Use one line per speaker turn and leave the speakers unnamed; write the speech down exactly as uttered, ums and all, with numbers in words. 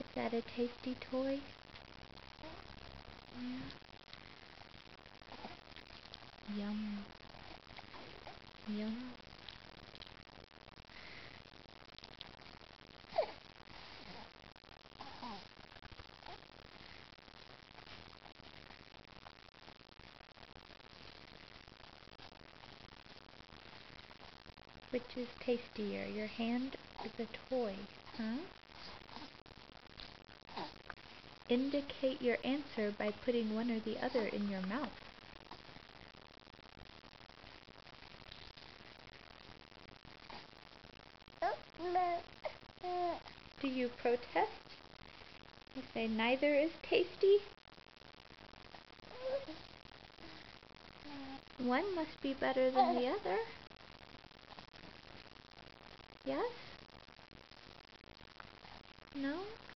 Is that a tasty toy? Yeah. Yum. Yum. Which is tastier, your hand or the toy, huh? Indicate your answer by putting one or the other in your mouth. Do you protest? You say neither is tasty? One must be better than the other. Yes? No?